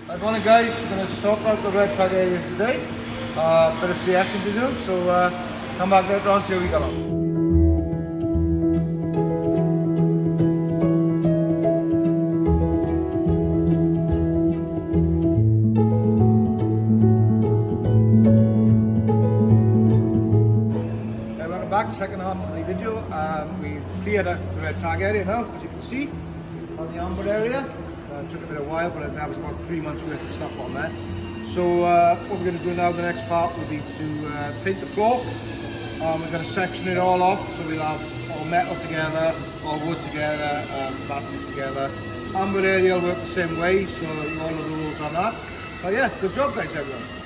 Good morning guys, we're going to sort out the red tag area today. Bit of fiesting to do, so come back later on and see how we get on. Welcome back, second half of the video. We've cleared the red tag area now, as you can see, on the amber area. It took a bit of while, but that was about 3 months worth of stuff on there. So what we're going to do now, the next part will be to paint the floor. We're going to section it all off, so we'll have all metal together, all wood together, plastics together. Amber area will work the same way, so you all know the rules on that. So yeah, good job guys, everyone.